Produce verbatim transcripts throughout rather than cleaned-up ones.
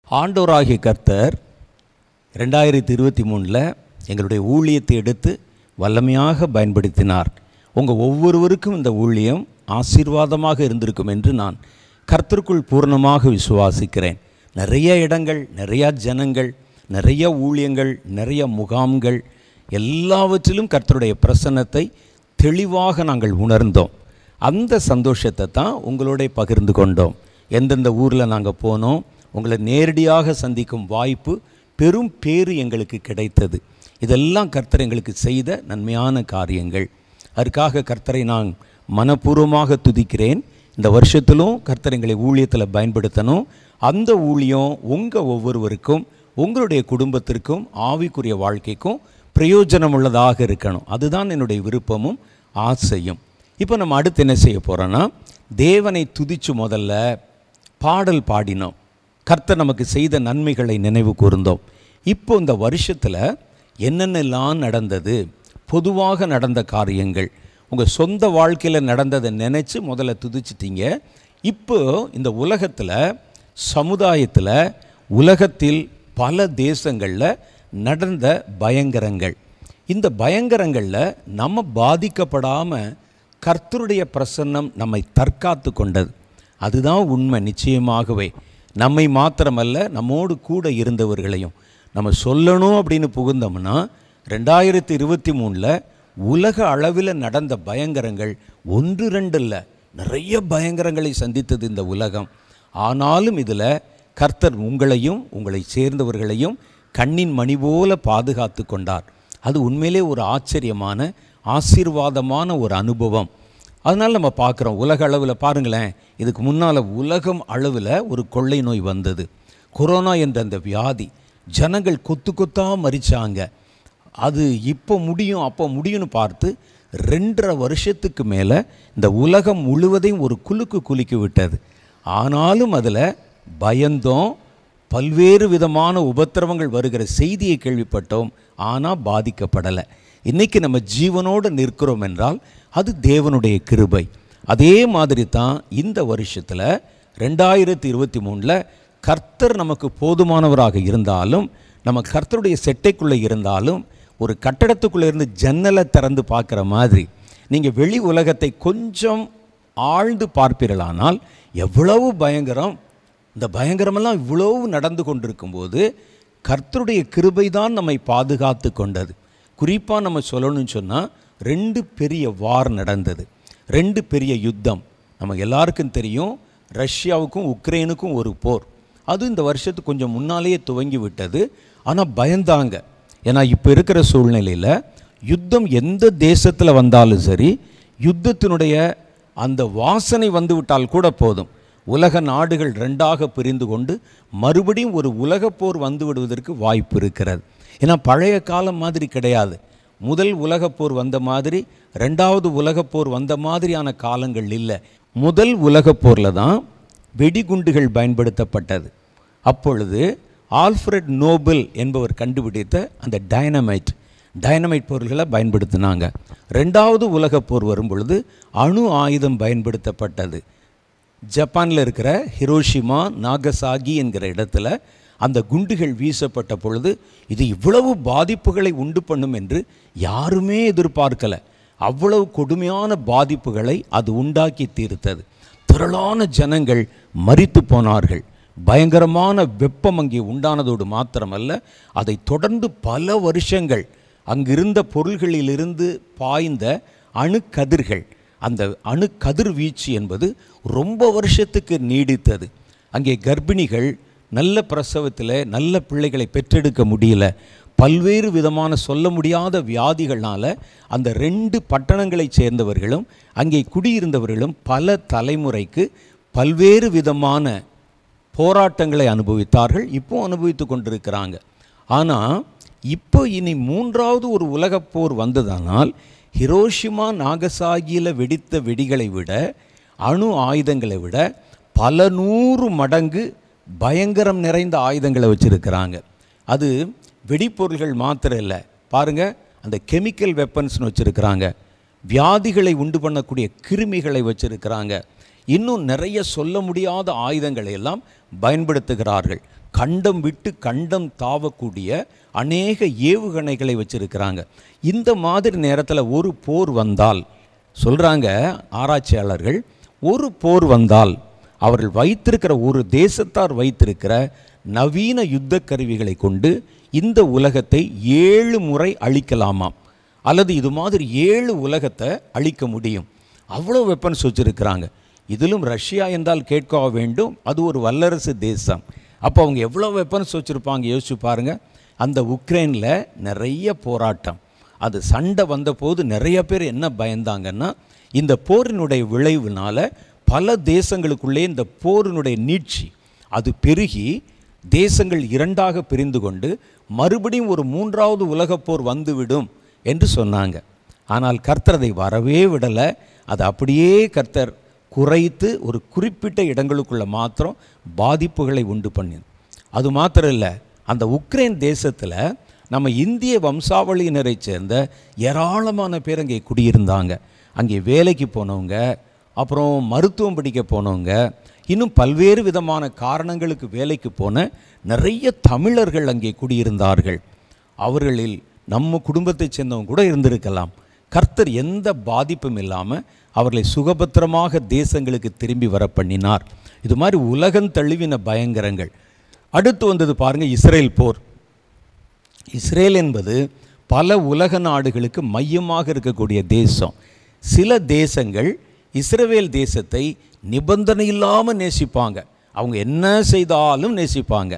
ஆண்டவராகிய கர்த்தர் ரெண்டாயிரத்தி இருபத்தி மூணில் எங்களுடைய ஊழியத்தை எடுத்து வல்லமையாக பயன்படுத்தினார். உங்கள் ஒவ்வொருவருக்கும் இந்த ஊழியம் ஆசீர்வாதமாக இருந்திருக்கும் என்று நான் கர்த்தருக்குள் பூர்ணமாக விசுவாசிக்கிறேன். நிறைய இடங்கள், நிறையா ஜனங்கள், நிறைய ஊழியங்கள், நிறைய முகாம்கள் எல்லாவற்றிலும் கர்த்தருடைய பிரசன்னத்தை தெளிவாக நாங்கள் உணர்ந்தோம். அந்த சந்தோஷத்தை தான் உங்களோட பகிர்ந்து கொண்டோம். எந்தெந்த ஊரில் நாங்கள் போனோம், உங்களை நேரடியாக சந்திக்கும் வாய்ப்பு பெரும் பேறு எங்களுக்கு கிடைத்தது. இதெல்லாம் கர்த்தர் எங்களுக்கு செய்த நன்மையான காரியங்கள். அதற்காக கர்த்தரை நான் மனப்பூர்வமாக துதிக்கிறேன். இந்த வருஷத்திலும் கர்த்தர் எங்களை ஊழியத்தில் பயன்படுத்தணும். அந்த ஊழியம் உங்கள் ஒவ்வொருவருக்கும், உங்களுடைய குடும்பத்திற்கும், ஆவிக்குரிய வாழ்க்கைக்கும் பிரயோஜனம் உள்ளதாக இருக்கணும். அதுதான் என்னுடைய விருப்பமும் ஆசையும். இப்போ நம்ம அடுத்து என்ன செய்ய போகிறோன்னா, தேவனை துதிச்சு முதல்ல பாடல் பாடினோம். கர்த்தர் நமக்கு செய்த நன்மைகளை நினைவு கூர்ந்தோம். இப்போ இந்த வருஷத்தில் என்னென்னலாம் நடந்தது, பொதுவாக நடந்த காரியங்கள், உங்கள் சொந்த வாழ்க்கையில் நடந்ததை நினச்சி முதல்ல துதிச்சிட்டிங்க. இப்போ இந்த உலகத்தில், சமுதாயத்தில், உலகத்தில் பல தேசங்களில் நடந்த பயங்கரங்கள், இந்த பயங்கரங்களில் நம்ம பாதிக்கப்படாமல் கர்த்தருடைய பிரசன்னம் நம்மை தற்காத்து கொண்டது. அதுதான் உண்மை. நிச்சயமாகவே நம்மை மாத்திரமல்ல, நம்மோடு கூட இருந்தவர்களையும் நம்ம சொல்லணும் அப்படின்னு புகுந்தோம்னா, ரெண்டாயிரத்தி இருபத்தி மூணில் உலக அளவில் நடந்த பயங்கரங்கள் ஒன்று ரெண்டு இல்லை, நிறைய பயங்கரங்களை சந்தித்தது இந்த உலகம். ஆனாலும் இதில் கர்த்தர் உங்களையும் உங்களை சேர்ந்தவர்களையும் கண்ணின் மணி போல பாதுகாத்து கொண்டார். அது உண்மையிலே ஒரு ஆச்சரியமான ஆசீர்வாதமான ஒரு அனுபவம். அதனால் நம்ம பார்க்குறோம், உலக அளவில் பாருங்களேன், இதுக்கு முன்னால் உலகம் அளவில் ஒரு கொள்ளை நோய் வந்தது, கொரோனா என்ற அந்த வியாதி. ஜனங்கள் கொத்து கொத்தாக மரித்தாங்க. அது இப்போ முடியும் அப்போ முடியும்னு பார்த்து ரெண்டரை வருஷத்துக்கு மேலே இந்த உலகம் முழுவதையும் ஒரு குலுக்கு குலுக்கி விட்டது. ஆனாலும் அதில் பயந்தோம், பல்வேறு விதமான உபத்திரவங்கள் வருகிற செய்தியை கேள்விப்பட்டோம். ஆனால் பாதிக்கப்படலை. இன்றைக்கி நம்ம ஜீவனோடு நிற்கிறோம் என்றால் அது தேவனுடைய கிருபை. அதே மாதிரி தான் இந்த வருஷத்தில் ரெண்டாயிரத்தி இருபத்தி மூணில் கர்த்தர் நமக்கு போதுமானவராக இருந்தாலும், நம்ம கர்த்தருடைய செட்டைக்குள்ளே இருந்தாலும், ஒரு கட்டடத்துக்குள்ளே இருந்து ஜன்னலை திறந்து பார்க்குற மாதிரி நீங்கள் வெளி உலகத்தை கொஞ்சம் ஆழ்ந்து பார்ப்பீர்களானால் எவ்வளவு பயங்கரம். இந்த பயங்கரமெல்லாம் இவ்வளவு நடந்து கொண்டிருக்கும்போது கர்த்தருடைய கிருபை தான் நம்மை பாதுகாத்து கொண்டது. குறிப்பாக நம்ம சொல்லணும்னு சொன்னால், ரெண்டு பெரிய வார் நடந்தது, ரெண்டு பெரிய யுத்தம். நம்ம எல்லாருக்கும் தெரியும், ரஷ்யாவுக்கும் உக்ரைனுக்கும் ஒரு போர். அது இந்த வருஷத்துக்கு கொஞ்சம் முன்னாலேயே துவங்கி விட்டது. ஆனால் பயந்தாங்க. ஏன்னா இப்போ இருக்கிற சூழ்நிலையில் யுத்தம் எந்த தேசத்தில் வந்தாலும் சரி, யுத்தத்தினுடைய அந்த வாசனை வந்து விட்டால் கூட போதும், உலக நாடுகள் ரெண்டாக பிரிந்து கொண்டு மறுபடியும் ஒரு உலகப்போர் வந்து விடுவதற்கு வாய்ப்பு இருக்கிறது. ஏன்னா பழைய காலம் மாதிரி கிடையாது. முதல் உலகப்போர் வந்த மாதிரி ரெண்டாவது உலகப்போர் வந்த மாதிரியான காலங்கள் இல்லை. முதல் உலகப்போரில் தான் வெடிகுண்டுகள் பயன்படுத்தப்பட்டது. அப்பொழுது ஆல்ஃப்ரெட் நோபல் என்பவர் கண்டுபிடித்த அந்த டைனமைட் டைனமைட் பொருள்களை பயன்படுத்தினாங்க. ரெண்டாவது உலகப்போர் வரும் பொழுது அணு ஆயுதம் பயன்படுத்தப்பட்டது. ஜப்பானில் இருக்கிற ஹிரோஷிமா நாகசாகி என்கிற இடத்துல அந்த குண்டுகள் வீசப்பட்ட பொழுது இது இவ்வளவு பாதிப்புகளை உண்டு பண்ணும் என்று யாருமே எதிர்பார்க்கலை. அவ்வளவு கொடுமையான பாதிப்புகளை அது உண்டாக்கி தீர்த்தது. திரளான ஜனங்கள் மரித்து போனார்கள். பயங்கரமான வெப்பம் அங்கே உண்டானதோடு மாத்திரமல்ல, அதை தொடர்ந்து பல வருஷங்கள் அங்கிருந்த பொருள்களிலிருந்து பாய்ந்த அணுக்கதிர்கள், அந்த அணு கதிர்வீச்சு என்பது ரொம்ப வருஷத்துக்கு நீடித்தது. அங்கே கர்ப்பிணிகள் நல்ல பிரசவத்தில் நல்ல பிள்ளைகளை பெற்றெடுக்க முடியல. பல்வேறு விதமான சொல்ல முடியாத வியாதிகளால் அந்த ரெண்டு பட்டணங்களைச் சேர்ந்தவர்களும் அங்கே குடியிருந்தவர்களும் பல தலைமுறைக்கு பல்வேறு விதமான போராட்டங்களை அனுபவித்தார்கள். இப்போ அனுபவித்து கொண்டிருக்கிறாங்க. ஆனால் இப்போ இனி மூன்றாவது ஒரு உலகப்போர் வந்ததானால் ஹிரோஷிமா நாகசாகியில் வெடித்த வெடிகளை விட, அணு ஆயுதங்களை விட பல நூறு மடங்கு பயங்கரம் நிறைந்த ஆயுதங்களை வச்சுருக்கிறாங்க. அது வெடிப்பொருள்கள் மாத்திரம் இல்லை, பாருங்கள், அந்த கெமிக்கல் வெப்பன்ஸ்னு வச்சுருக்கிறாங்க, வியாதிகளை உண்டு பண்ணக்கூடிய கிருமிகளை வச்சுருக்கிறாங்க, இன்னும் நிறைய சொல்ல முடியாத ஆயுதங்களை எல்லாம் பயன்படுத்துகிறார்கள். கண்டம் விட்டு கண்டம் தாவக்கூடிய அநேக ஏவுகணைகளை வச்சிருக்கிறாங்க. இந்த மாதிரி நேரத்தில் ஒரு போர் வந்தால் சொல்கிறாங்க ஆராய்ச்சியாளர்கள், ஒரு போர் வந்தால் அவர்கள் வைத்திருக்கிற ஒரு தேசத்தார் வைத்திருக்கிற நவீன யுத்த கருவிகளை கொண்டு இந்த உலகத்தை ஏழு முறை அழிக்கலாமாம், அல்லது இது மாதிரி ஏழு உலகத்தை அழிக்க முடியும். அவ்வளோ வெப்பன்ஸ் வச்சுருக்கிறாங்க. இதிலும் ரஷ்யா என்றால் கேட்க வேண்டும், அது ஒரு வல்லரசு தேசம். அப்போ அவங்க எவ்வளோ வெப்பன்ஸ் வச்சுருப்பாங்க யோசிச்சு பாருங்கள். அந்த உக்ரைனில் நிறைய போராட்டம், அது சண்டை வந்தபோது நிறைய பேர் என்ன பயந்தாங்கன்னா, இந்த போரினுடைய விளைவுனால் பல தேசங்களுக்குள்ளே இந்த போரினுடைய நீட்சி அது பெருகி தேசங்கள் இரண்டாக பிரிந்து கொண்டு மறுபடியும் ஒரு மூன்றாவது உலகப் போர் வந்துவிடும் என்று சொன்னாங்க. ஆனால் கர்த்தர் அதை வரவே விடலை. அது அப்படியே கர்த்தர் குறைத்து ஒரு குறிப்பிட்ட இடங்களுக்குள்ள மாத்திரம் பாதிப்புகளை உண்டு பண்ணி. அது மாத்திரம் இல்லை, அந்த உக்ரைன் தேசத்தில் நம்ம இந்திய வம்சாவளியினரை சேர்ந்த ஏராளமான பேர் அங்கே குடியிருந்தாங்க. அங்கே வேலைக்கு போனவங்க, அப்புறம் மருத்துவம் படிக்க போனவங்க, இன்னும் பல்வேறு விதமான காரணங்களுக்கு வேலைக்கு போன நிறைய தமிழர்கள் அங்கே குடியிருந்தார்கள். அவர்களில் நம்ம குடும்பத்தை சேர்ந்தவங்க கூட இருந்திருக்கலாம். கர்த்தர் எந்த பாதிப்பும் இல்லாமல் அவர்களை சுகபத்திரமாக தேசங்களுக்கு திரும்பி வர பண்ணினார். இது மாதிரி உலகம் தழுவின பயங்கரங்கள். அடுத்து வந்தது பாருங்கள், இஸ்ரேல் போர். இஸ்ரேல் என்பது பல உலக நாடுகளுக்கு மையமாக இருக்கக்கூடிய தேசம். சில தேசங்கள் இஸ்ரவேல் தேசத்தை நிபந்தனை இல்லாமல் நேசிப்பாங்க, அவங்க என்ன செய்தாலும் நேசிப்பாங்க.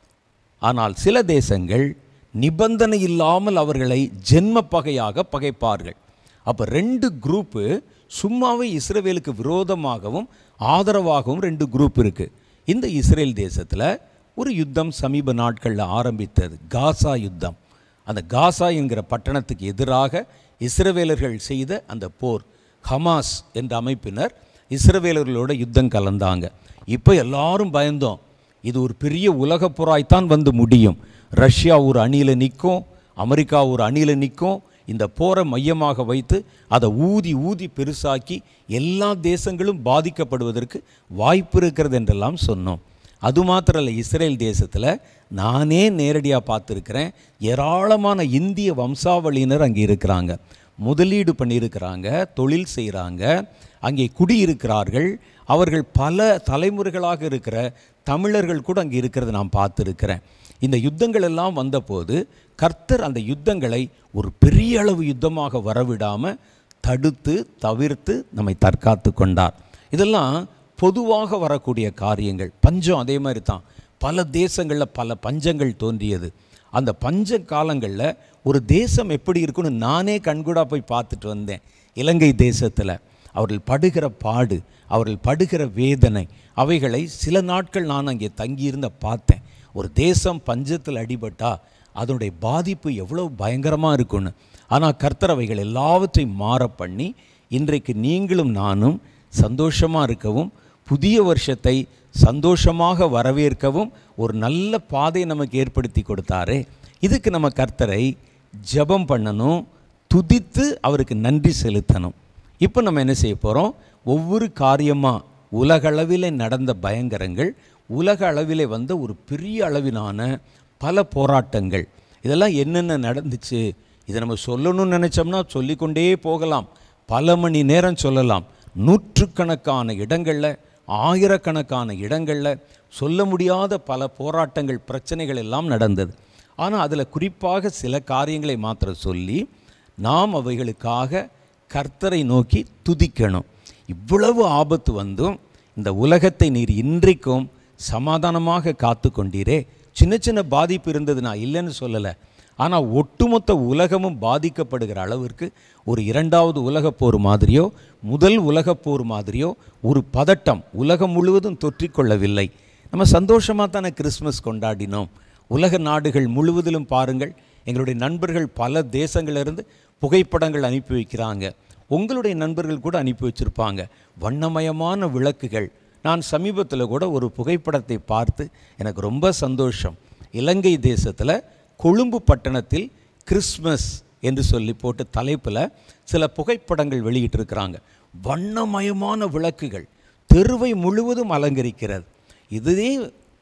ஆனால் சில தேசங்கள் நிபந்தனை இல்லாமல் அவர்களை ஜென்ம பகையாக பகைப்பார்கள். அப்போ ரெண்டு குரூப்பு சும்மாவே இஸ்ரவேலுக்கு விரோதமாகவும் ஆதரவாகவும் ரெண்டு குரூப் இருக்குது. இந்த இஸ்ரேல் தேசத்தில் ஒரு யுத்தம் சமீப நாட்களில் ஆரம்பித்தது, காசா யுத்தம். அந்த காசா என்கிற பட்டணத்துக்கு எதிராக இஸ்ரவேலர்கள் செய்த அந்த போர், ஹமாஸ் என்ற அமைப்பினர் இஸ்ரவேலர்களோட யுத்தம் கலந்தாங்க. இப்போ எல்லாரும் பயந்தோம், இது ஒரு பெரிய உலக போராய்த்தான் வந்து முடியும். ரஷ்யா ஒரு அணியில் நிற்கும், அமெரிக்கா ஒரு அணியில் நிற்கும். இந்த போரை மையமாக வைத்து அதை ஊதி ஊதி பெருசாக்கி எல்லா தேசங்களும் பாதிக்கப்படுவதற்கு வாய்ப்பு இருக்கிறது என்றெல்லாம் சொன்னோம். அது மாத்திரம் இல்லை, இஸ்ரேல் தேசத்தில் நானே நேரடியாக பார்த்துருக்கிறேன், ஏராளமான இந்திய வம்சாவளியினர் அங்கே இருக்கிறாங்க, முதலீடு பண்ணியிருக்கிறாங்க, தொழில் செய்கிறாங்க, அங்கே குடியிருக்கிறார்கள். அவர்கள் பல தலைமுறைகளாக இருக்கிற தமிழர்கள் கூட அங்கே இருக்கிறத நான் பார்த்துருக்கிறேன். இந்த யுத்தங்கள் எல்லாம் வந்தபோது கர்த்தர் அந்த யுத்தங்களை ஒரு பெரிய அளவு யுத்தமாக வரவிடாமல் தடுத்து தவிர்த்து நம்மை தற்காத்து கொண்டார். இதெல்லாம் பொதுவாக வரக்கூடிய காரியங்கள். பஞ்சம் அதே மாதிரி தான், பல தேசங்களில் பல பஞ்சங்கள் தோன்றியது. அந்த பஞ்ச காலங்களில் ஒரு தேசம் எப்படி இருக்குன்னு நானே கண்கூடாக போய் பார்த்துட்டு வந்தேன். இலங்கை தேசத்தில் அவர்கள் படுகிற பாடு, அவர்கள் படுகிற வேதனை, அவைகளை சில நாட்கள் நான் அங்கே தங்கியிருந்த பார்த்தேன். ஒரு தேசம் பஞ்சத்தில் அடிபட்டால் அதனுடைய பாதிப்பு எவ்வளோ பயங்கரமாக இருக்குன்னு. ஆனால் கர்த்தர் அவைகள் எல்லாவற்றையும் மாற பண்ணி இன்றைக்கு நீங்களும் நானும் சந்தோஷமாக இருக்கவும், புதிய வருஷத்தை சந்தோஷமாக வரவேற்கவும் ஒரு நல்ல பாதையை நமக்கு ஏற்படுத்தி கொடுத்தாரே. இதுக்கு நம்ம கர்த்தரை ஜெபம் பண்ணணும், துதித்து அவருக்கு நன்றி செலுத்தணும். இப்போ நம்ம என்ன செய்ய போகிறோம், ஒவ்வொரு காரியமாக உலகளவில் நடந்த பயங்கரங்கள், உலக அளவிலே வந்த ஒரு பெரிய அளவிலான பல போராட்டங்கள், இதெல்லாம் என்னென்ன நடந்துச்சு இதை நம்ம சொல்லணும்னு நினச்சோம்னா சொல்லிக்கொண்டே போகலாம், பல மணி நேரம் சொல்லலாம். நூற்றுக்கணக்கான இடங்களில், ஆயிரக்கணக்கான இடங்களில் சொல்ல முடியாத பல போராட்டங்கள், பிரச்சனைகள் எல்லாம் நடந்தது. ஆனால் அதில் குறிப்பாக சில காரியங்களை மாத்திரம் சொல்லி நாம் அவைகளுக்காக கர்த்தரை நோக்கி துதிக்கணும். இவ்வளவு ஆபத்து வந்தும் இந்த உலகத்தை நீர் இன்றைக்கும் சமாதானமாக காத்து கொண்டீரே. சின்ன சின்ன பாதிப்பு இருந்தது, நான் இல்லைன்னு சொல்லலை. ஆனால் ஒட்டுமொத்த உலகமும் பாதிக்கப்படுகிற அளவிற்கு ஒரு இரண்டாவது உலகப்போர் மாதிரியோ முதல் உலகப்போர் மாதிரியோ ஒரு பதட்டம் உலகம் முழுவதும் தொற்றிக்கொள்ளவில்லை. நம்ம சந்தோஷமாக தானே கிறிஸ்மஸ் கொண்டாடினோம். உலக நாடுகள் முழுவதிலும் பாருங்கள், எங்களுடைய நண்பர்கள் பல தேசங்களிலிருந்து புகைப்படங்கள் அனுப்பி வைக்கிறாங்க. உங்களுடைய நண்பர்கள் கூட அனுப்பி வச்சுருப்பாங்க வண்ணமயமான விளக்குகள். நான் சமீபத்தில் கூட ஒரு புகைப்படத்தை பார்த்து எனக்கு ரொம்ப சந்தோஷம். இலங்கை தேசத்தில் கொழும்பு பட்டணத்தில் கிறிஸ்மஸ் என்று சொல்லி போட்டு தலைப்பில் சில புகைப்படங்கள் வெளியிட்டிருக்கிறாங்க. வண்ணமயமான விளக்குகள் தெருவை முழுவதும் அலங்கரிக்கிறது. இதுவே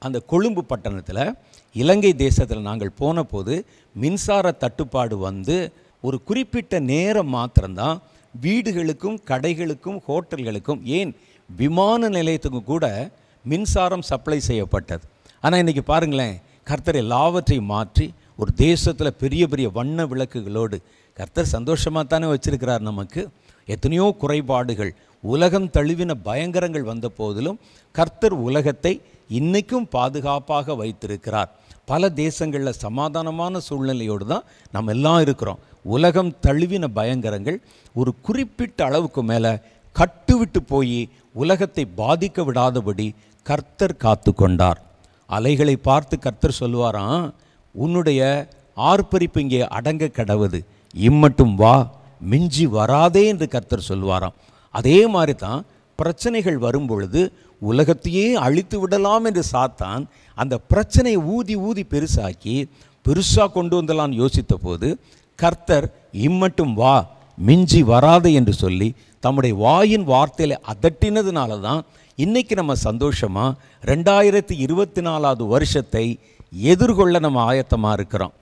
அந்த கொழும்பு பட்டணத்தில் இலங்கை தேசத்தில் நாங்கள் போன போது மின்சார தட்டுப்பாடு வந்து ஒரு குறிப்பிட்ட நேரம் மாத்திரம்தான் வீடுகளுக்கும் கடைகளுக்கும் ஹோட்டல்களுக்கும் ஏன் விமான நிலையத்துக்கும் கூட மின்சாரம் சப்ளை செய்யப்பட்டது. ஆனால் இன்றைக்கி பாருங்களேன், கர்த்தர் எல்லாவற்றையும் மாற்றி ஒரு தேசத்தில் பெரிய பெரிய வண்ண விளக்குகளோடு கர்த்தர் சந்தோஷமாக தானே வச்சிருக்கிறார். நமக்கு எத்தனையோ குறைபாடுகள், உலகம் தழுவின பயங்கரங்கள் வந்த போதிலும் கர்த்தர் உலகத்தை இன்றைக்கும் பாதுகாப்பாக வைத்திருக்கிறார். பல தேசங்களில் சமாதானமான சூழ்நிலையோடு தான் நம்ம எல்லாம் இருக்கிறோம். உலகம் தழுவின பயங்கரங்கள் ஒரு குறிப்பிட்ட அளவுக்கு மேலே கட்டுவிட்டு போய் உலகத்தை பாதிக்க விடாதபடி கர்த்தர் காத்து கொண்டார். அலைகளை பார்த்து கர்த்தர் சொல்லுவாராம், உன்னுடைய ஆர்ப்பரிப்பு இங்கே அடங்க கடவுது, இம்மட்டும் வா, மிஞ்சி வராதே என்று கர்த்தர் சொல்லுவாராம். அதே மாதிரி தான் பிரச்சனைகள் வரும் பொழுது உலகத்தையே அழித்து விடலாம் என்று சாத்தான் அந்த பிரச்சனையை ஊதி ஊதி பெருசாக்கி பெருசாக கொண்டு வந்தலான்னு யோசித்த போது கர்த்தர் இம்மட்டும் வா, மிஞ்சி வராதே என்று சொல்லி தம்முடைய வாயின் வார்த்தையில் அதட்டினதுனால தான் இன்றைக்கி நம்ம சந்தோஷமாக ரெண்டாயிரத்தி இருபத்தி நாலாவது வருஷத்தை எதிர்கொள்ள நம்ம ஆயத்தமாக இருக்கிறோம்.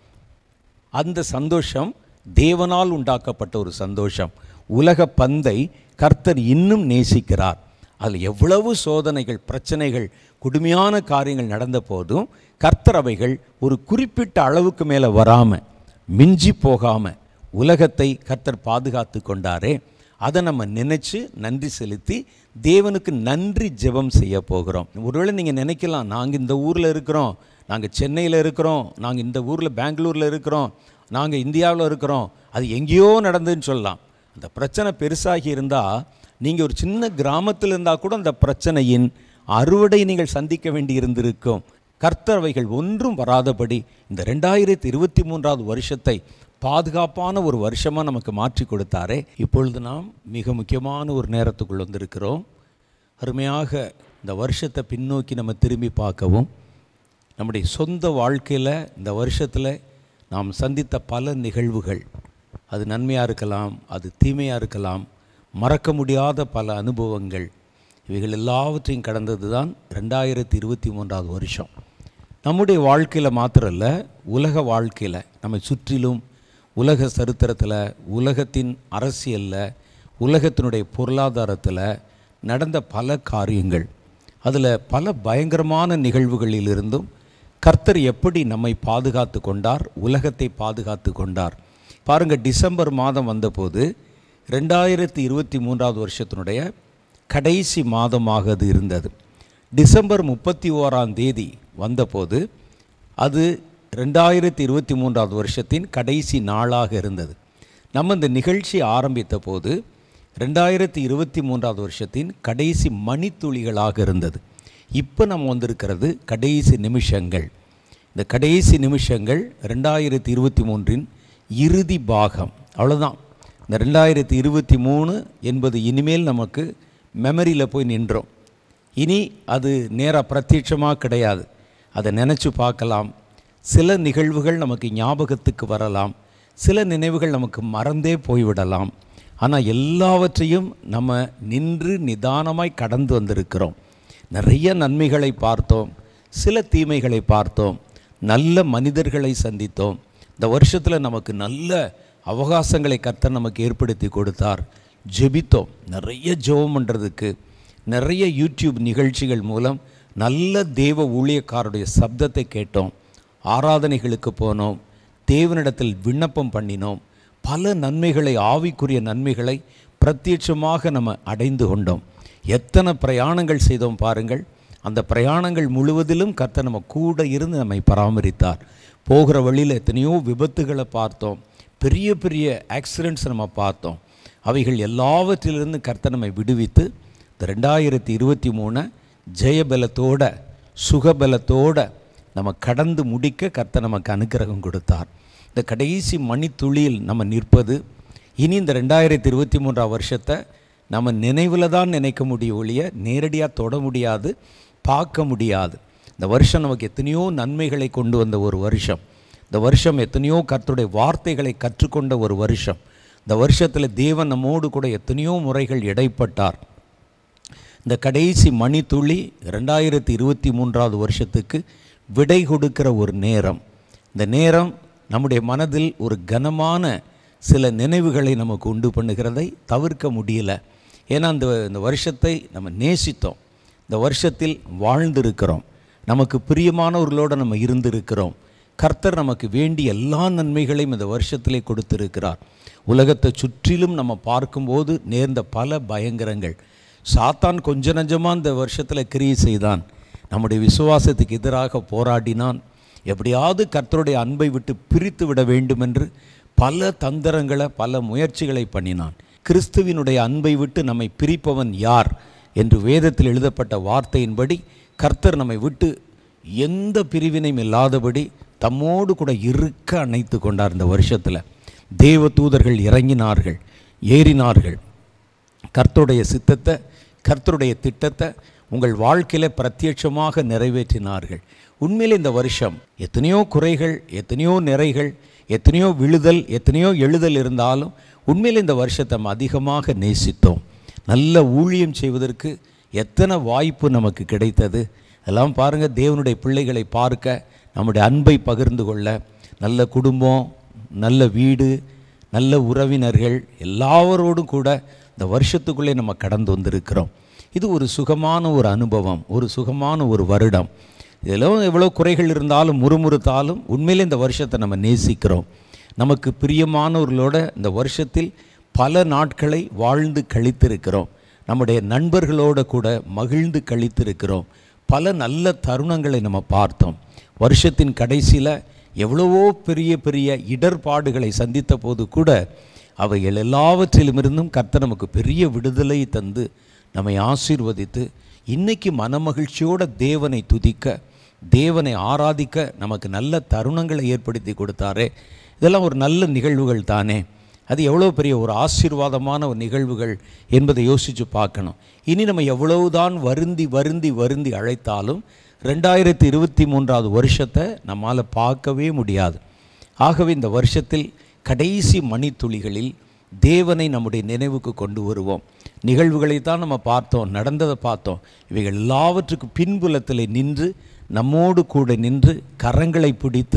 அந்த சந்தோஷம் தேவனால் உண்டாக்கப்பட்ட ஒரு சந்தோஷம். உலக பந்தை கர்த்தர் இன்னும் நேசிக்கிறார். அதில் எவ்வளவு சோதனைகள், பிரச்சனைகள், கொடுமையான காரியங்கள் நடந்த போதும் கர்த்தர் அவைகள் ஒரு குறிப்பிட்ட அளவுக்கு மேலே வராமல், மிஞ்சி போகாமல் உலகத்தை கர்த்தர் பாதுகாத்து கொண்டாரே, அதை நம்ம நினச்சி நன்றி செலுத்தி தேவனுக்கு நன்றி ஜெபம் செய்ய போகிறோம். ஒருவேளை நீங்கள் நினைக்கலாம், நாங்கள் இந்த ஊரில் இருக்கிறோம், நாங்கள் சென்னையில் இருக்கிறோம், நாங்கள் இந்த ஊரில் பெங்களூரில் இருக்கிறோம், நாங்கள் இந்தியாவில் இருக்கிறோம், அது எங்கேயோ நடந்துன்னு சொல்லலாம். அந்த பிரச்சனை பெருசாகி இருந்தால் நீங்கள் ஒரு சின்ன கிராமத்தில் இருந்தால் கூட அந்த பிரச்சனையின் அறுவடை நீங்கள் சந்திக்க வேண்டி இருந்திருக்கும். கர்த்தர் அவைகள் ஒன்றும் வராதபடி இந்த ரெண்டாயிரத்தி இருபத்தி மூன்றாவது வருஷத்தை பாதுகாப்பான ஒரு வருஷமாக நமக்கு மாற்றி கொடுத்தாரே. இப்பொழுது நாம் மிக முக்கியமான ஒரு நேரத்துக்குள் வந்திருக்கிறோம். அருமையாக இந்த வருஷத்தை பின்னோக்கி நம்ம திரும்பி பார்க்கவும், நம்முடைய சொந்த வாழ்க்கையில் இந்த வருஷத்தில் நாம் சந்தித்த பல நிகழ்வுகள், அது நன்மையாக இருக்கலாம், அது தீமையாக இருக்கலாம், மறக்க முடியாத பல அனுபவங்கள், இவைகள் எல்லாவற்றையும் கடந்தது தான் ரெண்டாயிரத்தி இருபத்தி மூன்றாவது வருஷம். நம்முடைய வாழ்க்கையில் மாத்திரம் இல்லை, உலக வாழ்க்கையில் நம்மை சுற்றிலும் உலக சரித்திரத்தில், உலகத்தின் அரசியலில், உலகத்தினுடைய பொருளாதாரத்தில் நடந்த பல காரியங்கள், அதில் பல பயங்கரமான நிகழ்வுகளிலிருந்தும் கர்த்தர் எப்படி நம்மை பாதுகாத்து கொண்டார், உலகத்தை பாதுகாத்து கொண்டார். பாருங்கள், டிசம்பர் மாதம் வந்தபோது ரெண்டாயிரத்தி இருபத்தி மூன்றாவது வருஷத்தினுடைய கடைசி மாதமாக அது இருந்தது. டிசம்பர் முப்பத்தி ஓராம் தேதி வந்தபோது அது ரெண்டாயிரத்தி இருபத்தி மூன்றாவது வருஷத்தின் கடைசி நாளாக இருந்தது. நம்ம இந்த நிகழ்ச்சி ஆரம்பித்த போது ரெண்டாயிரத்தி இருபத்தி மூன்றாவது வருஷத்தின் கடைசி மணித்துளிகளாக இருந்தது. இப்போ நம்ம வந்திருக்கிறது கடைசி நிமிஷங்கள். இந்த கடைசி நிமிஷங்கள் ரெண்டாயிரத்தி இருபத்தி மூன்றின் இறுதி பாகம். அவ்வளோதான். இந்த ரெண்டாயிரத்தி இருபத்தி மூணு என்பது இனிமேல் நமக்கு மெமரியில் போய் நின்றோம். இனி அது நேராக பிரத்யட்சமாக கிடையாது. அதை நினச்சி பார்க்கலாம். சில நிகழ்வுகள் நமக்கு ஞாபகத்துக்கு வரலாம், சில நினைவுகள் நமக்கு மறந்தே போய்விடலாம். ஆனால் எல்லாவற்றையும் நம்ம நின்று நிதானமாய் கடந்து வந்திருக்கிறோம். நிறைய நன்மைகளை பார்த்தோம், சில தீமைகளை பார்த்தோம், நல்ல மனிதர்களை சந்தித்தோம். இந்த வருஷத்தில் நமக்கு நல்ல அவகாசங்களை கர்த்தர் நமக்கு ஏற்படுத்தி கொடுத்தார். ஜெபித்தோம், நிறைய ஜெபம் பண்ணுறதுக்கு நிறைய யூடியூப் நிகழ்ச்சிகள் மூலம் நல்ல தேவ ஊழியக்காரருடைய சப்தத்தை கேட்டோம். ஆராதனைகளுக்கு போனோம், தேவனிடத்தில் விண்ணப்பம் பண்ணினோம். பல நன்மைகளை, ஆவிக்குரிய நன்மைகளை பிரத்யட்சமாக நம்ம அடைந்து கொண்டோம். எத்தனை பிரயாணங்கள் செய்தோம் பாருங்கள். அந்த பிரயாணங்கள் முழுவதிலும் கர்த்தர் நம்ம கூட இருந்து நம்மை பராமரித்தார். போகிற வழியில் எத்தனையோ விபத்துகளை பார்த்தோம், பெரிய பெரிய ஆக்சிடெண்ட்ஸ் நம்ம பார்த்தோம். அவைகள் எல்லாவற்றிலிருந்து கர்த்தர் நம்மை விடுவித்து இந்த ரெண்டாயிரத்தி இருபத்தி மூணு ஜெயபலத்தோட சுகபலத்தோட நம்ம கடந்து முடிக்க கர்த்தர் நமக்கு அனுக்கிரகம் கொடுத்தார். இந்த கடைசி மணித்துளியில் நம்ம நிற்பது. இனி இந்த ரெண்டாயிரத்தி இருபத்தி மூன்றாம் வருஷத்தை நம்ம நினைவில் தான் நினைக்க முடியும் ஒழிய நேரடியாக தொட முடியாது, பார்க்க முடியாது. இந்த வருஷம் நமக்கு எத்தனையோ நன்மைகளை கொண்டு வந்த ஒரு வருஷம். இந்த வருஷம் எத்தனையோ கர்த்தருடைய வார்த்தைகளை கற்றுக்கொண்ட ஒரு வருஷம். இந்த வருஷத்தில் தேவன் நம்மோடு கூட எத்தனையோ முறைகள் இடைப்பட்டார். இந்த கடைசி மணித்துளி ரெண்டாயிரத்தி இருபத்தி மூன்றாவது வருஷத்துக்கு விடை கொடுக்கிற ஒரு நேரம். இந்த நேரம் நம்முடைய மனதில் ஒரு கனமான சில நினைவுகளை நமக்கு உண்டு பண்ணுகிறதை தவிர்க்க முடியல. ஏன்னா இந்த இந்த வருஷத்தை நம்ம நேசித்தோம், இந்த வருஷத்தில் வாழ்ந்திருக்கிறோம், நமக்கு பிரியமானவர்களோடு நம்ம இருந்திருக்கிறோம். கர்த்தர் நமக்கு வேண்டிய எல்லா நன்மைகளையும் இந்த வருஷத்திலே கொடுத்திருக்கிறார். உலகத்தை சுற்றிலும் நம்ம பார்க்கும்போது நேர்ந்த பல பயங்கரங்கள், சாத்தான் கொஞ்ச நஞ்சமாக இந்த வருஷத்தில் கிரியை செய்தான், நம்முடைய விசுவாசத்துக்கு எதிராக போராடினான், எப்படியாவது கர்த்தருடைய அன்பை விட்டு பிரித்து விட வேண்டும் என்று பல தந்திரங்களை பல முயற்சிகளை பண்ணினான். கிறிஸ்துவினுடைய அன்பை விட்டு நம்மை பிரிப்பவன் யார் என்று வேதத்தில் எழுதப்பட்ட வார்த்தையின்படி கர்த்தர் நம்மை விட்டு எந்த பிரிவினையும் இல்லாதபடி தம்மோடு கூட இருக்க அணைத்து கொண்டார். இந்த வருஷத்தில் தேவ தூதர்கள் இறங்கினார்கள், ஏறினார்கள், கர்த்தருடைய சித்தத்தை கர்த்தருடைய திட்டத்தை உங்கள் வாழ்க்கையில் பிரத்யட்சமாக நிறைவேற்றினார்கள். உண்மையில் இந்த வருஷம் எத்தனையோ குறைகள், எத்தனையோ நிறைகள், எத்தனையோ விழுதல், எத்தனையோ எழுதல் இருந்தாலும் உண்மையில் இந்த வருஷத்தை நம்ம அதிகமாக நேசித்தோம். நல்ல ஊழியம் செய்வதற்கு எத்தனை வாய்ப்பு நமக்கு கிடைத்தது. எல்லாம் பாருங்கள், தேவனுடைய பிள்ளைகளை பார்க்க, நம்முடைய அன்பை பகிர்ந்து கொள்ள, நல்ல குடும்பம், நல்ல வீடு, நல்ல உறவினர்கள் எல்லாவரோடும் கூட இந்த வருஷத்துக்குள்ளே நம்ம கடந்து வந்திருக்கிறோம். இது ஒரு சுகமான ஒரு அனுபவம், ஒரு சுகமான ஒரு வருடம். இதில் எவ்வளோ குறைகள் இருந்தாலும் முறுமுறுத்தாலும் உண்மையிலே இந்த வருஷத்தை நம்ம நேசிக்கிறோம். நமக்கு பிரியமானவர்களோட இந்த வருஷத்தில் பல நாட்களை வாழ்ந்து கழித்திருக்கிறோம். நம்முடைய நண்பர்களோடு கூட மகிழ்ந்து கழித்திருக்கிறோம். பல நல்ல தருணங்களை நம்ம பார்த்தோம். வருஷத்தின் கடைசியில் எவ்வளவோ பெரிய பெரிய இடர்பாடுகளை சந்தித்த போது கூட அவைகள் எல்லாவற்றிலுமிருந்தும் கர்த்தர் நமக்கு பெரிய விடுதலை தந்து நம்மை ஆசீர்வதித்து இன்றைக்கி மனமகிழ்ச்சியோட தேவனை துதிக்க, தேவனை ஆராதிக்க நமக்கு நல்ல தருணங்களை ஏற்படுத்தி கொடுத்தாரே. இதெல்லாம் ஒரு நல்ல நிகழ்வுகள் தானே. அது எவ்வளோ பெரிய ஒரு ஆசீர்வாதமான ஒரு நிகழ்வுகள் என்பதை யோசித்து பார்க்கணும். இனி நம்ம எவ்வளவுதான் வருந்தி வருந்தி வருந்தி அழைத்தாலும் ரெண்டாயிரத்தி இருபத்தி மூன்றாவது வருஷத்தை நம்மால் பார்க்கவே முடியாது. ஆகவே இந்த வருஷத்தில் கடைசி மணித்துளிகளில் தேவனை நம்முடைய நினைவுக்கு கொண்டு வருவோம். நிகழ்வுகளை தான் நம்ம பார்த்தோம், நடந்ததை பார்த்தோம். இவைகள் எல்லாவற்றுக்கும் பின்புலத்தில் நின்று நம்மோடு கூட நின்று கரங்களை பிடித்து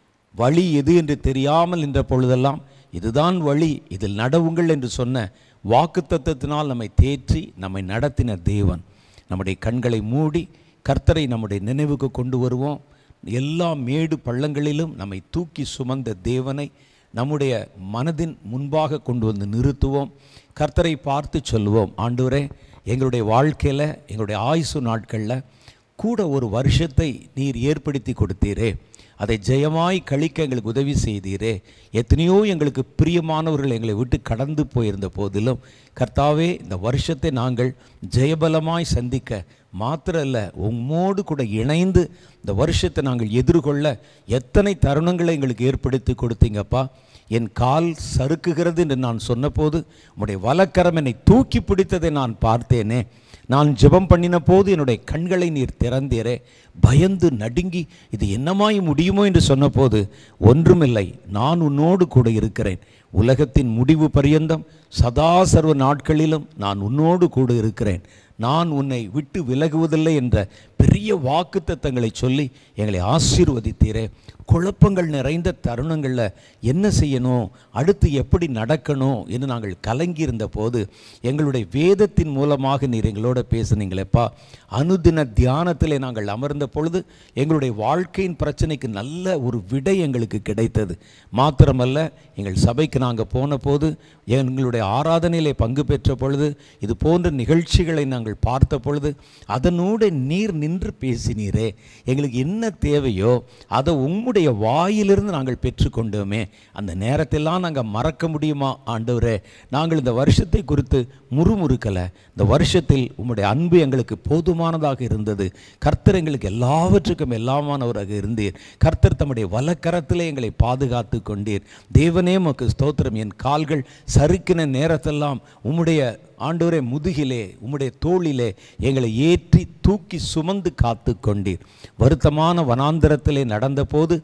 வழி எது என்று தெரியாமல் நின்ற பொழுதெல்லாம் இதுதான் வழி, இதில் நடவுங்கள் என்று சொன்ன வாக்குத்தத்தத்தினால் நம்மை தேற்றி நம்மை நடத்தின தேவன். நம்முடைய கண்களை மூடி கர்த்தரை நம்முடைய நினைவுக்கு கொண்டு வருவோம். எல்லா மேடு பள்ளங்களிலும் நம்மை தூக்கி சுமந்த தேவனை நம்முடைய மனதின் முன்பாக கொண்டு வந்து நிறுத்துவோம். கர்த்தரை பார்த்து சொல்லுவோம், ஆண்டவரே, எங்களுடைய வாழ்க்கையில் எங்களுடைய ஆயுசு நாட்களில் கூட ஒரு வருஷத்தை நீர் ஏற்படுத்தி கொடுத்தீரே, அதை ஜெயமாய் கழிக்க எங்களுக்கு உதவி செய்தீரே. எத்தனையோ எங்களுக்கு பிரியமானவர்கள் எங்களை விட்டு கடந்து போயிருந்த போதிலும் கர்த்தாவே, இந்த வருஷத்தை நாங்கள் ஜெயபலமாய் சந்திக்க மாத்திரம் இல்லை, உம்மோடு கூட இணைந்து இந்த வருஷத்தை நாங்கள் எதிர்கொள்ள எத்தனை தருணங்களை எங்களுக்கு ஏற்படுத்தி கொடுத்தீங்கப்பா. என் கால் சறுக்குகிறது என்று நான் சொன்னபோது உம்முடைய வலக்கரம் என்னை தூக்கி பிடித்ததை நான் பார்த்தேனே. நான் ஜெபம் பண்ணின போது என்னுடைய கண்களை நீர் திறந்தீரே. பயந்து நடுங்கி இது என்னமாய் முடியுமோ என்று சொன்னபோது ஒன்றுமில்லை, நான் உன்னோடு கூட இருக்கிறேன், உலகத்தின் முடிவு பரியந்தம் சதா சர்வ நாட்களிலும் நான் உன்னோடு கூட இருக்கிறேன், நான் உன்னை விட்டு விலகுவதில்லை என்ற பெரிய வாக்குத்தத்தங்களை சொல்லி எங்களை ஆசீர்வதித்தீரே. குழப்பங்கள் நிறைந்த தருணங்களில் என்ன செய்யணும், அடுத்து எப்படி நடக்கணும் என்று நாங்கள் கலங்கியிருந்த போது எங்களுடைய வேதத்தின் மூலமாக நீர் எங்களோட பேசுனீங்களேப்பா. அனுதின தியானத்திலே நாங்கள் அமர்ந்த பொழுது எங்களுடைய வாழ்க்கையின் பிரச்சனைக்கு நல்ல ஒரு விடை எங்களுக்கு கிடைத்தது. மாத்திரமல்ல, எங்கள் சபைக்கு நாங்கள் போன போது, எங்களுடைய ஆராதனையிலே பங்கு பெற்ற பொழுது, இது போன்ற நிகழ்ச்சிகளை நாங்கள் பார்த்த பொழுது அதனோடு நீர் நின்று பேசினீரே. எங்களுக்கு என்ன தேவையோ அதை உம்முடைய வாயிலிருந்து நாங்கள் பெற்றுக்கொண்டோமே. அந்த நேரத்தெல்லாம் நாங்கள் மறக்க முடியுமா ஆண்டவரே? நாங்கள் இந்த வருஷத்தை குறித்து முறுமுறுக்கலை. இந்த வருஷத்தில் உம்முடைய அன்பு எங்களுக்கு போதுமானதாக இருந்தது. கர்த்தர் எங்களுக்கு எல்லாவற்றுக்கும் எல்லாமானவராக இருந்தீர். கர்த்தர் தம்முடைய வலக்கரத்திலே எங்களை பாதுகாத்து கொண்டீர். தேவனே உமக்கு ஸ்தோத்திரம். என் கால்கள் சறுக்கின நேரத்தெல்லாம் உம்முடைய ஆண்டவரே முதுகிலே, உம்முடைய தோளிலே எங்களை ஏற்றி தூக்கி சுமந்து காத்து கொண்டீர். வருத்தமான வனாந்தரத்திலே நடந்தபோது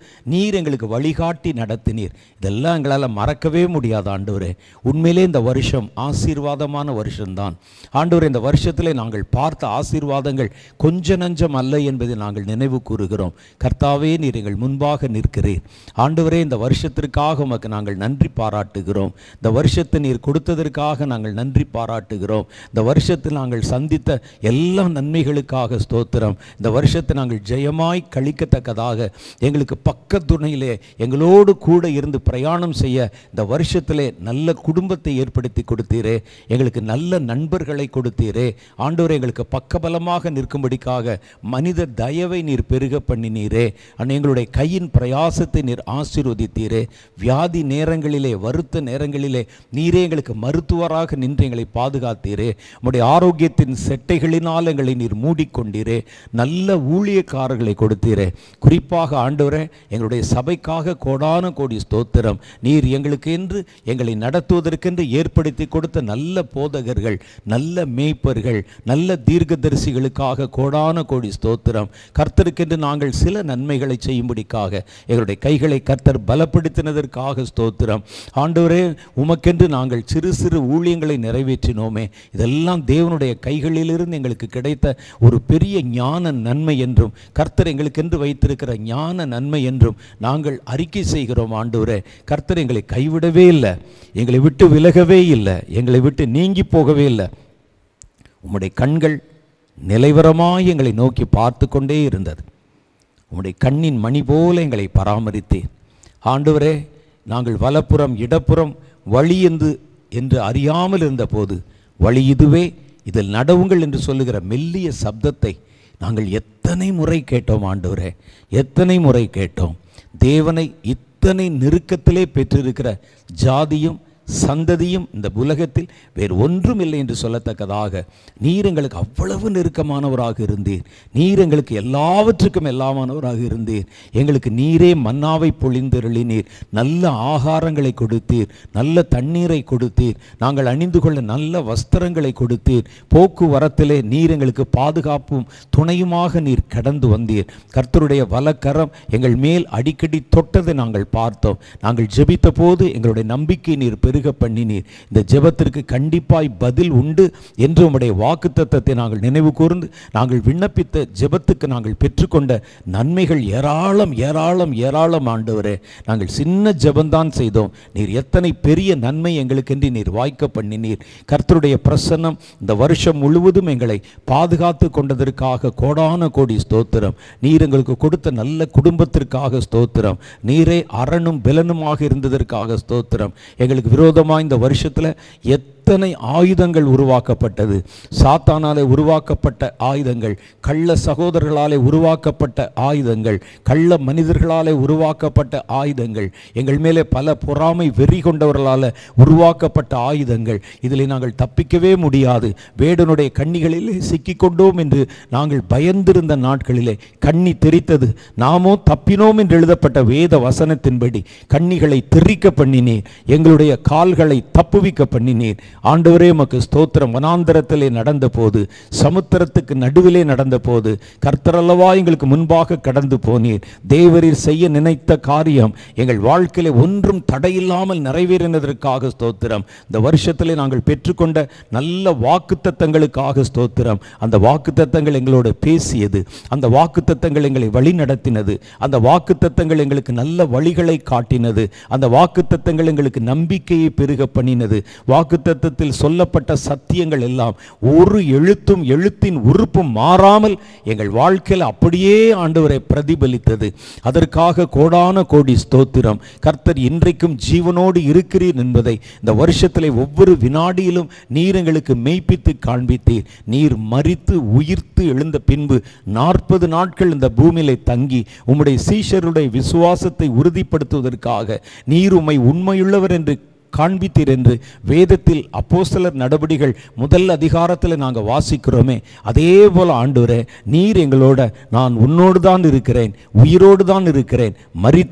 நீர் எங்களுக்கு வழிகாட்டி நடத்தினீர். இதெல்லாம் எங்களால் மறக்கவே முடியாது ஆண்டவரே. உண்மையிலே இந்த வருஷம் ஆசீர்வாதமான வருஷம்தான் ஆண்டவரே. இந்த வருஷத்திலே நாங்கள் பார்த்த ஆசீர்வாதங்கள் கொஞ்ச நஞ்சம் அல்ல என்பதை நாங்கள் நினைவு கூறுகிறோம். கர்த்தாவே, நீர் எங்கள் முன்பாக நிற்கிறீர் ஆண்டவரே. இந்த வருஷத்திற்காக உமக்கு நாங்கள் நன்றி பாராட்டுகிறோம். இந்த வருஷத்தை நீர் கொடுத்ததற்காக நாங்கள் நன்றி பாராட்டுகிறோம். இந்த வருஷத்தில் நாங்கள் சந்தித்த எல்லா நன்மைகளுக்காக ஸ்தோத்திரம். இந்த வருஷத்தை நாங்கள் ஜெயமாய் கழிக்கத்தக்கதாக எங்களுக்கு பக்கத்துணையிலே எங்களோடு கூட இருந்து பிரயாணம் செய்ய இந்த வருஷத்திலே நல்ல குடும்பத்தை ஏற்படுத்தி கொடுத்தீரே. எங்களுக்கு நல்ல நண்பர்களை கொடுத்தீரே ஆண்டவரே. எங்களுக்கு பக்கபலமாக நிற்கும்படிக்காக மனித தயவை நீர் பெருக பண்ணினீரே. எங்களுடைய கையின் பிரயாசத்தை நீர் ஆசீர்வதித்தீரே. வியாதி நேரங்களிலே, வருத்த நேரங்களிலே நீரே எங்களுக்கு மருத்துவராக நின்று எங்களை பாதுகாத்தீரே. உம்முடைய ஆரோக்கியத்தின் செட்டைகளினால் எங்களை நீர் மூடிக்கொண்டீரே. நல்ல ஊழியக்காரர்களை கொடுத்தீரே. குறிப்பாக ஆண்டவரே, எங்களுடைய சபைக்காக கோடான கோடி ஸ்தோத்திரம். நீர் எங்களுக்கு என்று எங்களை நடத்துவதற்கென்று ஏற்படுத்தி கொடுத்த நல்ல போதகர்கள், நல்ல மேய்ப்பர்கள், நல்ல தீர்க்கதரிசிகளுக்காக கோடான கோடி ஸ்தோத்திரம். கர்த்தருக்கென்று நாங்கள் சில நன்மைகளை செய்யும்படிக்காக எங்களுடைய கைகளை கர்த்தர் பலப்படுத்தினதற்காக ஸ்தோத்திரம். ஆண்டவரே, உமக்கென்று நாங்கள் சிறு சிறு ஊழியங்களை நிறைவேற்றினோமே. இதெல்லாம் தேவனுடைய கைகளிலிருந்து எங்களுக்கு கிடைத்த ஒரு பெரிய ஞான நன்மை என்றும் கர்த்தர் எங்களுக்கென்று வைத்திருக்கிற ஞான நன்மை என்றும் நாங்கள் அறிக்கை செய்கிறோம். ஆண்டவரே, கர்த்தர் எங்களை கைவிடவே இல்லை, எங்களை விட்டு விலகவே இல்லை, எங்களை விட்டு நீங்கி போகவே இல்லை. உம்முடைய கண்கள் நிலைவரமாய் எங்களை நோக்கி பார்த்து கொண்டே இருந்தது. உம்முடைய கண்ணின் மணி போல எங்களை பராமரித்தேன். ஆண்டவரே, நாங்கள் வலப்புறம் இடப்புறம் வழி என்று என்று அறியாமல் இருந்தபோது வழி இதுவே, இதில் நடவுங்கள் என்று சொல்லுகிற மெல்லிய சப்தத்தை நாங்கள் எத்தனை முறை கேட்டோம் ஆண்டவரே, எத்தனை முறை கேட்டோம். தேவனை இத்தனை நெருக்கத்திலே பெற்றிருக்கிற ஜாதியும் சந்ததியும் இந்த உலகத்தில் வேறு ஒன்றும் இல்லை என்று சொல்லத்தக்கதாக நீர் எங்களுக்கு அவ்வளவு நெருக்கமானவராக இருந்தீர். நீர் எங்களுக்கு எல்லாவற்றுக்கும் எல்லாமானவராக இருந்தீர். எங்களுக்கு நீரே மன்னாவை பொழிந்தருளினீர். நல்ல ஆகாரங்களை கொடுத்தீர், நல்ல தண்ணீரை கொடுத்தீர், நாங்கள் அணிந்து கொள்ள நல்ல வஸ்திரங்களை கொடுத்தீர். போக்குவரத்திலே நீர் எங்களுக்கு பாதுகாப்பும் துணையுமாக நீர் கடந்து வந்தீர். கர்த்தருடைய வலக்கரம் எங்கள் மேல் அடிக்கடி தொட்டதை நாங்கள் பார்த்தோம். நாங்கள் ஜெபித்த போது எங்களுடைய நம்பிக்கை நீர் பெருக பண்ணினீர். இந்த ஜெபத்திற்கு கண்டிப்பாய் பதில் உண்டு என்று உம்முடைய வாக்குத்தத்தத்தை நாங்கள் நினைவு கூர்ந்து நாங்கள் விண்ணப்பித்த ஜெபத்துக்கு நாங்கள் பெற்றுக்கொண்ட நன்மைகள் ஏராளம் ஏராளம் ஏராளம் ஆண்டவரே. நாங்கள் சின்ன ஜெபந்தான் செய்தோம், நீர் எத்தனை பெரிய நன்மை எங்களுக்கென்று நீர் வாய்க்க பண்ணினீர். கர்த்தருடைய பிரசன்னம் இந்த வருஷம் முழுவதும் எங்களை பாதுகாத்து கொண்டதற்காக கோடான கோடி ஸ்தோத்திரம். நீர் எங்களுக்கு கொடுத்த நல்ல குடும்பத்திற்காக ஸ்தோத்திரம். நீரே அரணும் பெலனுமாக இருந்ததற்காக ஸ்தோத்திரம். எங்களுக்கு விரோதமாக இந்த வருஷத்தில் எத்தனை ஆயுதங்கள் உருவாக்கப்பட்டது. சாத்தானாலே உருவாக்கப்பட்ட ஆயுதங்கள், கள்ள சகோதரர்களாலே உருவாக்கப்பட்ட ஆயுதங்கள், கள்ள மனிதர்களாலே உருவாக்கப்பட்ட ஆயுதங்கள், எங்கள் மேலே பல பொறாமை வெறி கொண்டவர்களால் உருவாக்கப்பட்ட ஆயுதங்கள். இதில் நாங்கள் தப்பிக்கவே முடியாது. வேடனுடைய கண்ணிகளிலே சிக்கிக்கொண்டோம் என்று நாங்கள் பயந்திருந்த நாட்களிலே கண்ணி தெரித்தது. நாமோ தப்பினோம் என்று எழுதப்பட்ட வேத வசனத்தின்படி கண்ணிகளை தெரிக்க பண்ணினீர். எங்களுடைய கால்களை தப்புவிக்க பண்ணினீர். ஆண்டவரே, உமக்கு ஸ்தோத்திரம். வனாந்தரத்திலே நடந்த போது, சமுத்திரத்துக்கு நடுவிலே நடந்த போது கர்த்தரல்லவா எங்களுக்கு முன்பாக கடந்து போனீர். தேவரீர் செய்ய நினைத்த காரியம் எங்கள் வாழ்க்கையிலே ஒன்றும் தடையில்லாமல் நிறைவேறினதற்காக ஸ்தோத்திரம். இந்த வருஷத்திலே நாங்கள் பெற்றுக்கொண்ட நல்ல வாக்குத்தத்தங்களுக்காக ஸ்தோத்திரம். அந்த வாக்குத்தத்தங்கள் எங்களோடு பேசியது, அந்த வாக்குத்தத்தங்கள் எங்களை வழி நடத்தினது, அந்த வாக்குத்தத்தங்கள் எங்களுக்கு நல்ல வழிகளை காட்டினது, அந்த வாக்குத்தத்தங்கள் எங்களுக்கு நம்பிக்கையை பெருக பண்ணினது. வாக்குத்தத்தத்தில் சொல்லப்பட்ட சத்தியங்கள் எல்லாம் ஒரு எழுத்தும் எழுத்தின் உறுப்பும் மாறாமல் எங்கள் வாழ்க்கையில் அப்படியே ஆண்டவரை பிரதிபலித்தது. அதற்காக கோடான கோடி ஸ்தோத்திரம். கர்த்தர் இன்றைக்கும் ஜீவனோடு இருக்கிறீர் என்பதை இந்த வருஷத்திலே ஒவ்வொரு வினாடியிலும் நீர் எங்களுக்கு மெய்ப்பித்து காண்பித்தீர். நீர் மரித்து உயிர்த்து எழுந்த பின்பு நாற்பது நாட்கள் இந்த பூமியிலே தங்கி உம்முடைய சீஷருடைய விசுவாசத்தை உறுதிப்படுத்துவதற்காக நீர் உம்மை உண்மையுள்ளவர் என்று காண்பித்தீர் என்று வேதத்தில் அப்போஸ்தலர் நடபடிகள் முதல் அதிகாரத்தில் நாங்கள் வாசிக்கிறோமே. அதே போல ஆண்டவரே, நீர் எங்களோட நான் உன்னோடு தான் இருக்கிறேன், உயிரோடு தான் இருக்கிறேன், மரித்தேன்,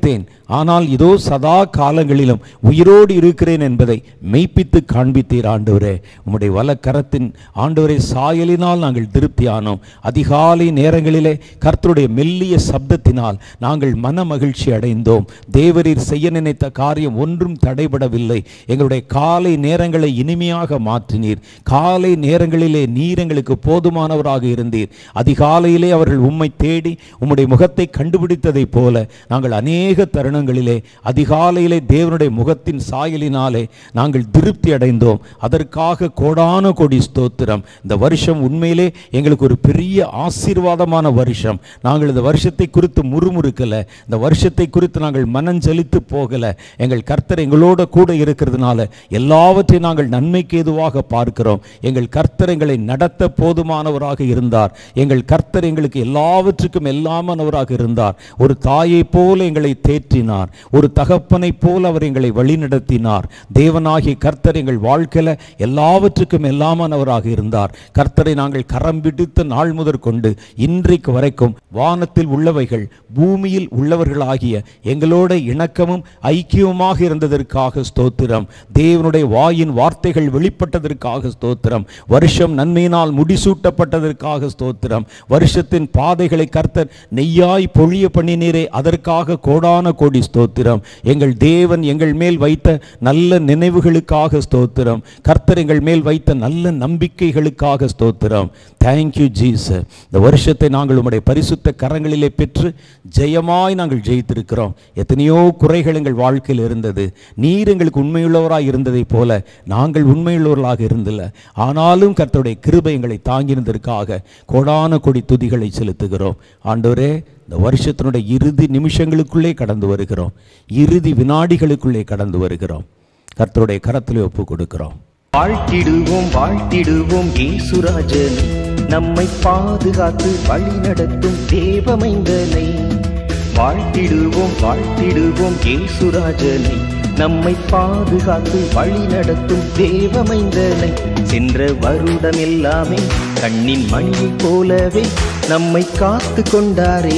ஆனால் இதோ சதா காலங்களிலும் உயிரோடு இருக்கிறேன் என்பதை மெய்ப்பித்து காண்பித்தீர் ஆண்டவரே. உம்முடைய வலக்கரத்தின் ஆண்டவரை சாயலினால் நாங்கள் திருப்தியானோம். அதிகாலை நேரங்களிலே கர்த்தருடைய மெல்லிய சப்தத்தினால் நாங்கள் மன மகிழ்ச்சி அடைந்தோம். தேவரீர் செய்ய நினைத்த காரியம் ஒன்றும் தடைபடவில்லை. எங்களுடைய காலை நேரங்களை இனிமையாக மாற்றினீர். காலை நேரங்களிலே நீர் எங்களுக்கு போதுமானவராக இருந்தீர். அதிகாலையிலே அவர்கள் உம்மை தேடி உம்முடைய முகத்தை கண்டுபிடித்ததை போல நாங்கள் அநேக தருணங்களிலே அதிகாலையிலே தேவனுடைய முகத்தின் சாயலினாலே நாங்கள் திருப்தி அடைந்தோம். அதற்காக கோடான கோடி ஸ்தோத்திரம். இந்த வருஷம் உண்மையிலே எங்களுக்கு ஒரு பெரிய ஆசீர்வாதமான வருஷம். நாங்கள் இந்த வருஷத்தை குறித்து முறுமுறுக்கலை, இந்த வருஷத்தை குறித்து நாங்கள் மனஞ்சலித்து போகலை. எங்கள் கர்த்தர் எங்களோட கூட இருக்கிறதுனால எல்லாவற்றையும் நாங்கள் நன்மைக்கு ஏதுவாக பார்க்கிறோம். எங்கள் கர்த்தர் எங்களை நடத்த போதுமானவராக இருந்தார். எங்கள் கர்த்தர் எங்களுக்கு எல்லாவற்றுக்கும் எல்லாமானவராக இருந்தார். ஒரு தாயை போல எங்களை தேற்றினார். ஒரு தகப்பனை போல அவர் எங்களை வழிநடத்தினார். தேவனாகிய கர்த்தர் எங்கள் வாழ்க்கையில் எல்லாவற்றுக்கும் எல்லாமானவராக இருந்தார். கர்த்தரை நாங்கள் கரம் பிடித்த நாள் முதற் கொண்டு இன்றைக்கு வரைக்கும் வானத்தில் உள்ளவைகள் பூமியில் உள்ளவர்களாகிய எங்களோட இணக்கமும் ஐக்கியமாக இருந்ததற்காக ஸ்தோத்திரம். தேவனுடைய வாயின் வார்த்தைகள் வெளிப்பட்டதற்காக ஸ்தோத்திரம். வருஷம் நன்மையினால் முடிசூட்டப்பட்டதற்காக ஸ்தோத்திரம். வருஷத்தின் பாதைகளை கர்த்தர் நெய்யாய் பொழிய பண்ணினீரே, அதற்காக கோடான கோடி ஸ்தோத்திரம். எங்கள் தேவன் எங்கள் மேல் வைத்த நல்ல நினைவுகளுக்காக ஸ்தோத்திரம். கர்த்தர் எங்கள் மேல் வைத்த நல்ல நம்பிக்கைகளுக்காக ஸ்தோத்திரம். Thank you Jesus. இந்த வருஷத்தை நாங்கள் உம்முடைய பரிசுத்த கரங்களிலே பெற்று ஜெயமாய் நாங்கள் ஜெயித்திருக்கிறோம். எத்தனையோ குறைகள் எங்கள் வாழ்க்கையில் இருந்தது. நீர் எங்களுக்கு உண்மையுள்ளவராக இருந்ததை போல நாங்கள் உண்மையுள்ளவர்களாக இருந்தில்லை. ஆனாலும் கர்த்தருடைய கிருபை எங்களை தாங்கினதற்காக கோடான கொடி துதிகளை செலுத்துகிறோம். ஆண்டவரே, இந்த வருஷத்தினுடைய இறுதி நிமிஷங்களுக்குள்ளே கடந்து வருகிறோம். இறுதி வினாடிகளுக்குள்ளே கடந்து வருகிறோம். கர்த்தருடைய கரத்திலே ஒப்பு கொடுக்கிறோம். வாழ்த்திடுவோம் வாழ்த்திடுவோம் இயேசுராஜன், நம்மை பாதுகாத்து வழி நடத்தும் தேவமைந்தனை. வாழ்த்திடுவோம் வாழ்த்திடுவோம் இயேசுராஜனை, நம்மை பாதுகாத்து வழி நடத்தும் தேவமைந்தனை. சென்ற வருடம் எல்லாமே கண்ணின் மணியை போலவே நம்மை காத்து கொண்டாரே.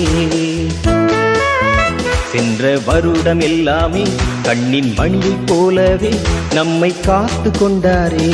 சென்ற வருடம் எல்லாமே கண்ணின் மணியை போலவே நம்மை காத்து கொண்டாரே.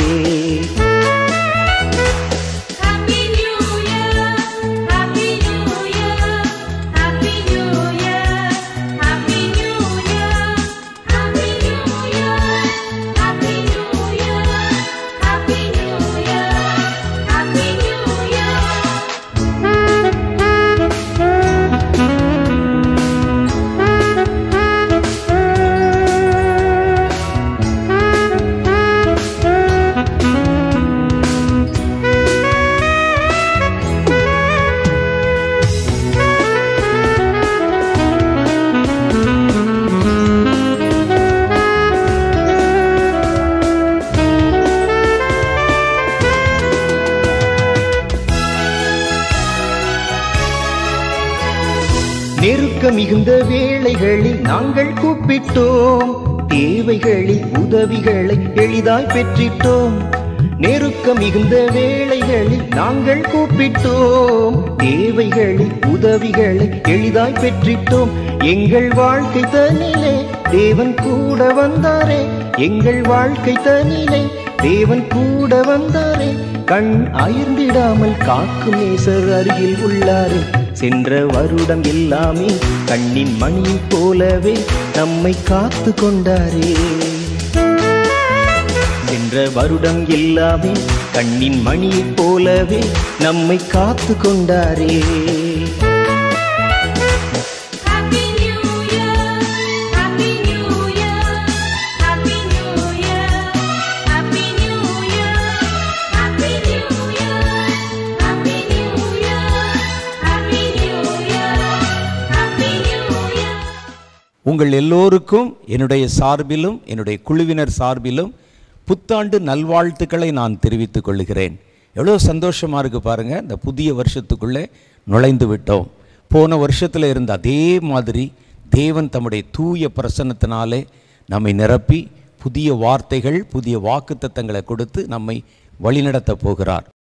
நெருக்க மிகுந்த வேளைகளில் நாங்கள் கூப்பிட்டோம், தேவைகளில் உதவிகளை எளிதாய் பெற்றிட்டோம். நெருக்க மிகுந்த வேளைகளில் நாங்கள் கூப்பிட்டோம், தேவைகளில் உதவிகளை எளிதாய் பெற்றிட்டோம். எங்கள் வாழ்க்கை தனிலே தேவன் கூட வந்தாரே, எங்கள் வாழ்க்கை தனிலே தேவன் கூட வந்தாரே. கண் அயர்ந்திடாமல் காக்கும் நேசர் அருகில் உள்ளாரே. சென்ற வருடம் எல்லாமே கண்ணின் மணி போலவே நம்மை காத்து கொண்டாரே. சென்ற வருடம் எல்லாமே கண்ணின் மணி போலவே நம்மை காத்து கொண்டாரே. உங்கள் எல்லோருக்கும் என்னுடைய சார்பிலும் என்னுடைய குழுவினர் சார்பிலும் புத்தாண்டு நல்வாழ்த்துக்களை நான் தெரிவித்துக் கொள்கிறேன். எவ்வளோ சந்தோஷமாக இருக்குது பாருங்கள். இந்த புதிய வருஷத்துக்குள்ளே நுழைந்து விட்டோம். போன வருஷத்தில் இருந்த அதே மாதிரி தேவன் தம்முடைய தூய பிரசன்னத்தினாலே நம்மை நிரப்பி புதிய வார்த்தைகள் புதிய வாக்குத்தத்தங்களை கொடுத்து நம்மை வழிநடத்த போகிறார்.